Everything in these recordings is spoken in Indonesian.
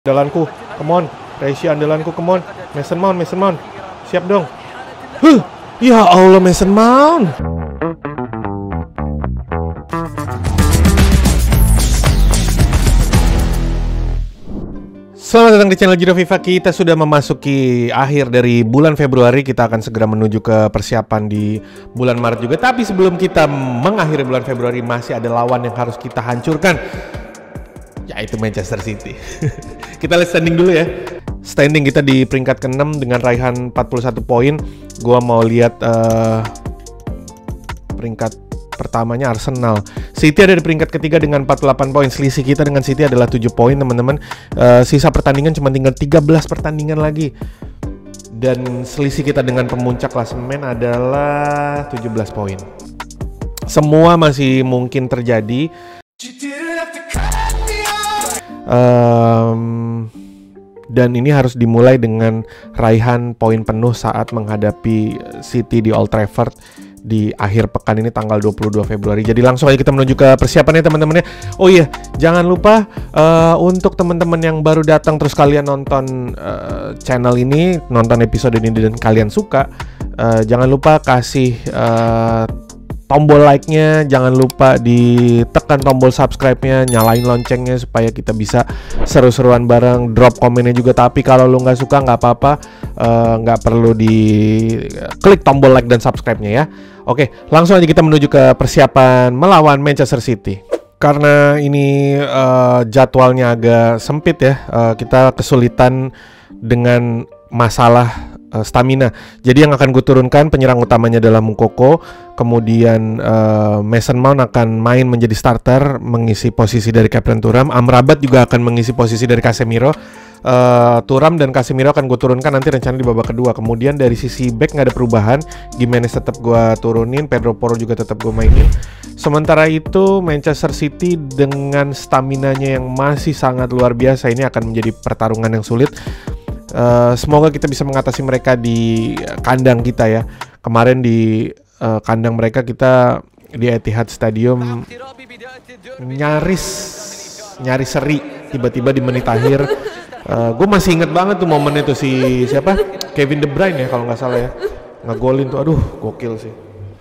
Andalanku, come on. Resi andalanku, come on. Mason Mount. Siap dong. Ya Allah, Mason Mount. Selamat datang di channel Judo FIFA. Kita sudah memasuki akhir dari bulan Februari. Kita akan segera menuju ke persiapan di bulan Maret juga. Tapi sebelum kita mengakhiri bulan Februari, masih ada lawan yang harus kita hancurkan, yaitu Manchester City. Kita lihat standing dulu ya. Standing kita di peringkat ke-6 dengan raihan 41 poin. Gua mau lihat peringkat pertamanya Arsenal. City ada di peringkat ketiga dengan 48 poin. Selisih kita dengan City adalah 7 poin, teman-teman. Sisa pertandingan cuma tinggal 13 pertandingan lagi. Dan selisih kita dengan pemuncak klasemen adalah 17 poin. Semua masih mungkin terjadi. Dan ini harus dimulai dengan raihan poin penuh saat menghadapi City di Old Trafford di akhir pekan ini tanggal 22 Februari. Jadi langsung aja kita menuju ke persiapannya, teman-teman ya. Oh iya, jangan lupa untuk teman-teman yang baru datang terus kalian nonton channel ini, nonton episode ini dan kalian suka, jangan lupa kasih tombol like-nya, jangan lupa ditekan tombol subscribe-nya, nyalain loncengnya supaya kita bisa seru-seruan bareng, drop komennya juga. Tapi kalau lu nggak suka nggak apa-apa, nggak perlu di klik tombol like dan subscribe-nya ya. Oke, langsung aja kita menuju ke persiapan melawan Manchester City. Karena ini jadwalnya agak sempit ya, kita kesulitan dengan masalah stamina. Jadi yang akan gue turunkan penyerang utamanya adalah Moukoko, kemudian Mason Mount akan main menjadi starter mengisi posisi dari Captain Thuram. Amrabat juga akan mengisi posisi dari Casemiro. Thuram dan Casemiro akan gue turunkan nanti rencana di babak kedua. Kemudian dari sisi back nggak ada perubahan, Gimenez tetap gue turunin, Pedro Porro juga tetap gue mainin. Sementara itu Manchester City dengan staminanya yang masih sangat luar biasa, ini akan menjadi pertarungan yang sulit. Semoga kita bisa mengatasi mereka di kandang kita ya. Kemarin di kandang mereka kita di Etihad Stadium nyaris seri. Tiba-tiba di menit akhir, gue masih inget banget tuh momen itu siapa? Kevin De Bruyne ya kalau nggak salah ya, ngegolin tuh. Aduh, gokil sih.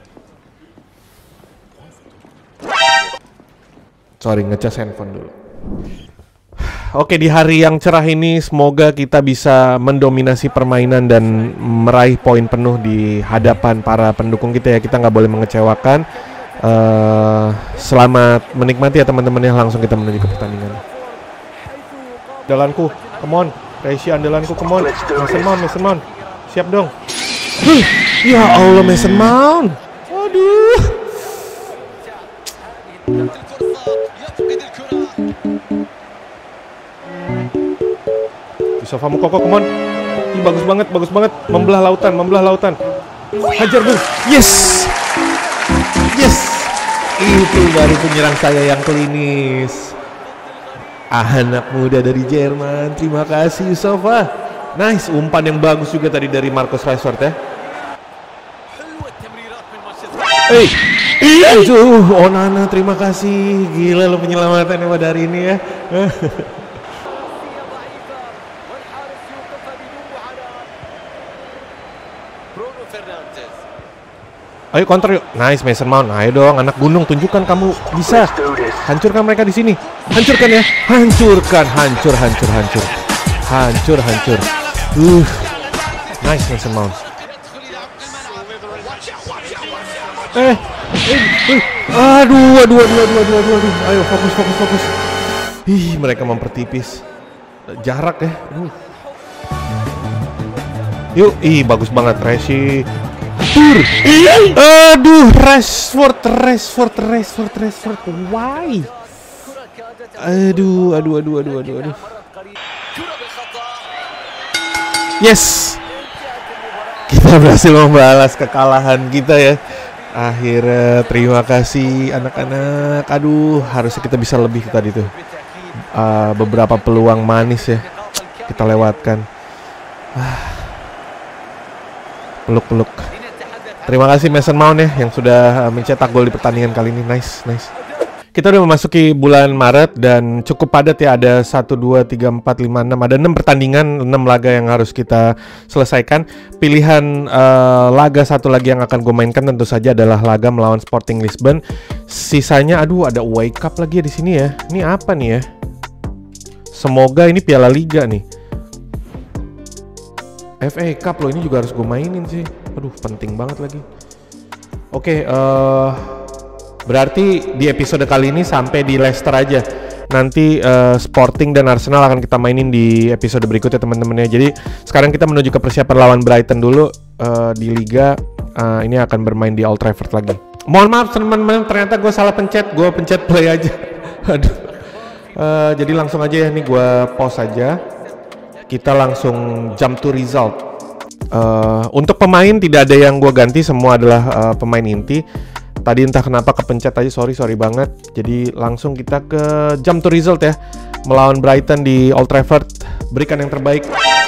Sorry, ngecas handphone dulu. Oke, di hari yang cerah ini semoga kita bisa mendominasi permainan dan meraih poin penuh di hadapan para pendukung kita ya. Kita nggak boleh mengecewakan. Selamat menikmati ya teman-teman ya. Langsung kita menuju ke pertandingan. Andalanku, come on. Resi andalanku, come on. Mason Mount. Siap dong. Ya Allah, Mason Mount. Waduh. Yusufa Moukoko, come on. Ih, bagus banget. Membelah lautan. Hajar bung. Yes. Itu baru penyerang saya yang klinis. Anak muda dari Jerman. Terima kasih Yusufa. Nice, umpan yang bagus juga tadi dari Marcus Rashford ya. Onana, terima kasih. Gila lo penyelamatannya pada hari ini ya. Ayo counter yuk. Nice Mason Mount. Ayo dong anak gunung, tunjukkan kamu bisa. Hancurkan mereka di sini. Hancurkan ya. Hancur. Nice Mason Mount. Aduh. Ayo fokus. Ih, mereka mempertipis jarak ya. Yuk, bagus banget Resi. Aduh, Rashford. Why? Aduh. Yes. Kita berhasil membalas kekalahan kita ya. Akhirnya terima kasih anak-anak. Aduh, harusnya kita bisa lebih tadi tuh. Beberapa peluang manis ya kita lewatkan. Peluk. Terima kasih Mason Mount ya yang sudah mencetak gol di pertandingan kali ini. Nice. Kita udah memasuki bulan Maret dan cukup padat ya, ada 1, 2, 3, 4, 5, 6, ada 6 pertandingan, 6 laga yang harus kita selesaikan. Pilihan laga satu lagi yang akan gue mainkan tentu saja adalah laga melawan Sporting Lisbon. Sisanya, aduh ada away cup lagi ya di sini ya. Ini apa nih ya? Semoga ini Piala Liga nih. FA Cup loh, ini juga harus gue mainin sih. Aduh penting banget lagi. Oke, berarti di episode kali ini sampai di Leicester aja. Nanti Sporting dan Arsenal akan kita mainin di episode berikutnya teman-teman ya. Jadi sekarang kita menuju ke persiapan lawan Brighton dulu di Liga. Ini akan bermain di Old Trafford lagi. Mohon maaf teman-teman, ternyata gue salah pencet. Gue pencet play aja. Aduh. Jadi langsung aja ya, nih gue pause aja. Kita langsung jump to result. Untuk pemain tidak ada yang gue ganti, semua adalah pemain inti. Tadi entah kenapa kepencet aja, sorry banget. Jadi langsung kita ke jump to result ya. Melawan Brighton di Old Trafford. Berikan yang terbaik.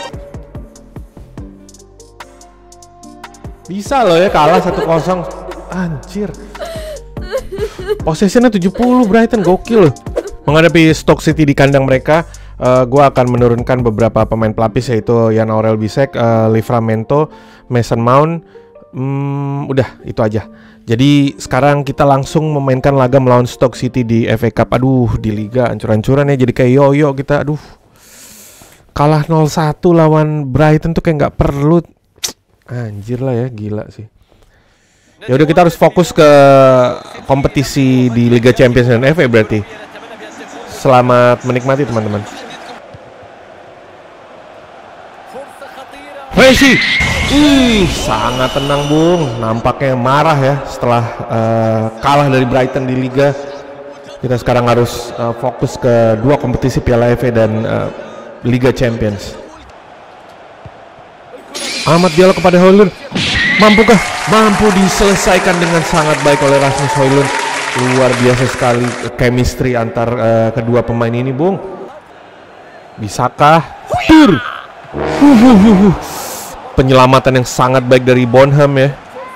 Bisa loh ya kalah 1-0. Anjir. Possessionnya 70 Brighton, gokil loh. Menghadapi Stoke City di kandang mereka, gue akan menurunkan beberapa pemain pelapis yaitu Jan Aurel Bisek, Livramento, Mason Mount. Udah itu aja. Jadi sekarang kita langsung memainkan laga melawan Stoke City di FA Cup. Aduh, di Liga ancur-ancuran ya, jadi kayak yoyo kita. Aduh, kalah 0-1 lawan Brighton tuh kayak nggak perlu. Anjir lah ya, gila sih. Ya udah, kita harus fokus ke kompetisi di Liga Champions dan FA berarti. Selamat menikmati teman-teman. Messi, sangat tenang Bung. Nampaknya marah ya setelah kalah dari Brighton di Liga. Kita sekarang harus fokus ke dua kompetisi Piala FA dan Liga Champions. Ahmad Diallo kepada Højlund. Mampukah? Mampu diselesaikan dengan sangat baik oleh Rasmus Højlund. Luar biasa sekali chemistry antar kedua pemain ini Bung. Bisakah? Penyelamatan yang sangat baik dari Bonham ya.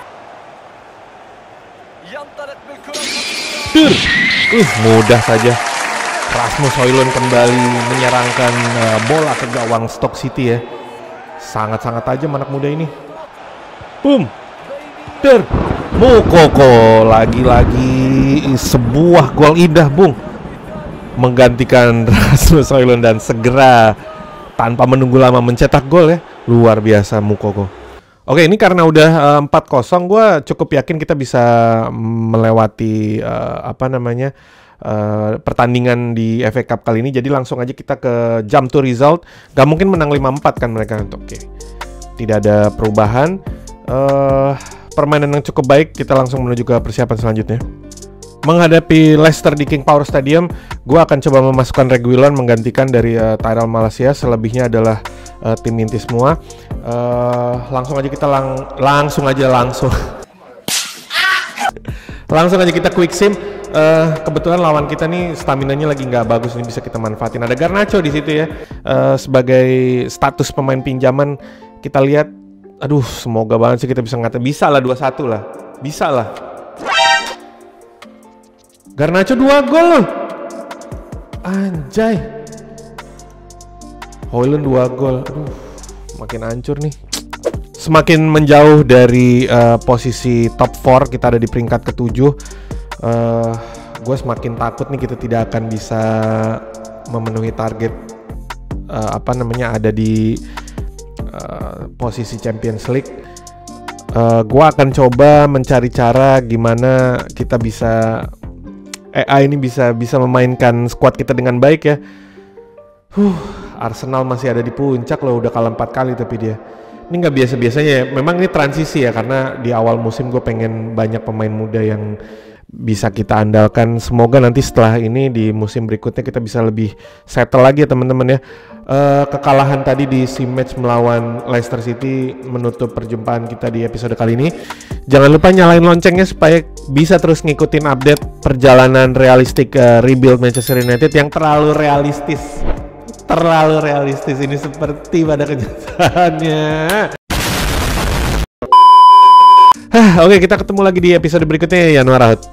Mudah saja. Rasmus Højlund kembali menyerangkan bola ke gawang Stoke City ya. Sangat-sangat tajam anak muda ini. Boom. Moukoko lagi-lagi sebuah gol indah Bung. Menggantikan Rasmus Højlund dan segera tanpa menunggu lama mencetak gol ya. Luar biasa Moukoko. Oke, ini karena udah 4-0, gue cukup yakin kita bisa melewati pertandingan di FA Cup kali ini. Jadi langsung aja kita ke jump to result. Gak mungkin menang 5-4 kan mereka. Oke, tidak ada perubahan. Permainan yang cukup baik. Kita langsung menuju ke persiapan selanjutnya. Menghadapi Leicester di King Power Stadium, gue akan coba memasukkan Reguilon menggantikan dari Tyrell Malacia. Selebihnya adalah tim inti semua. Langsung aja kita langsung aja kita quick sim. Kebetulan lawan kita nih staminanya lagi nggak bagus, ini bisa kita manfaatin. Ada Garnacho di situ ya, sebagai status pemain pinjaman. Kita lihat, aduh semoga banget sih kita bisa bisa lah 2-1 lah, bisa lah. Garnacho 2 gol loh. Anjay. Højlund 2 gol. Aduh, makin hancur nih. Semakin menjauh dari posisi top 4, kita ada di peringkat ke-7. Gue semakin takut nih kita tidak akan bisa memenuhi target ada di posisi Champions League. Gue akan coba mencari cara gimana kita bisa AI ini bisa memainkan squad kita dengan baik ya. Arsenal masih ada di puncak loh, udah kalah 4 kali tapi dia. Ini nggak biasa-biasanya ya. Memang ini transisi ya, karena di awal musim gue pengen banyak pemain muda yang bisa kita andalkan. Semoga nanti setelah ini di musim berikutnya kita bisa lebih settle lagi ya teman-teman ya. Kekalahan tadi di sim match melawan Leicester City menutup perjumpaan kita di episode kali ini. Jangan lupa nyalain loncengnya supaya bisa terus ngikutin update perjalanan realistik rebuild Manchester United yang terlalu realistis ini seperti pada kenyataannya. Oke, kita ketemu lagi di episode berikutnya ya, Yanuar Ahad.